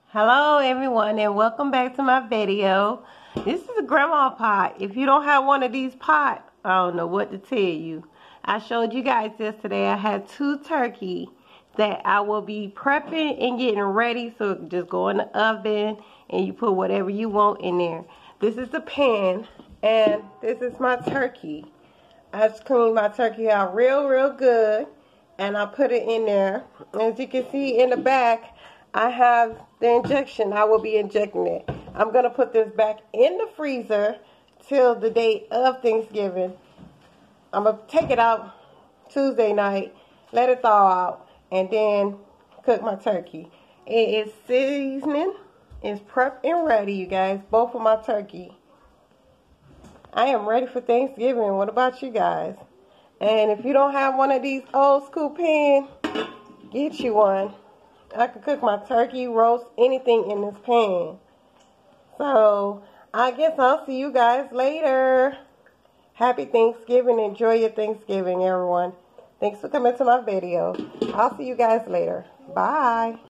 Hello everyone and welcome back to my video. This is a grandma pot. If you don't have one of these pots, I don't know what to tell you. I showed you guys yesterday I had 2 turkey that I will be prepping and getting ready, so just go in the oven and you put whatever you want in there. This is the pan and this is my turkey. I just cleaned my turkey out real good and I put it in there. As you can see in the back, I have the injection. I will be injecting it. I'm going to put this back in the freezer till the day of Thanksgiving. I'm going to take it out Tuesday night, let it thaw out, and then cook my turkey. It is seasoning. It's prepped and ready, you guys. Both of my turkey. I am ready for Thanksgiving. What about you guys? And if you don't have one of these old school pans, get you one. I can cook my turkey, roast, anything in this pan. So, I guess I'll see you guys later. Happy Thanksgiving. Enjoy your Thanksgiving, everyone. Thanks for coming to my video. I'll see you guys later. Bye.